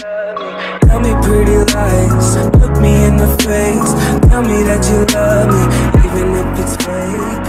Tell me pretty lies, look me in the face. Tell me that you love me, even if it's fake.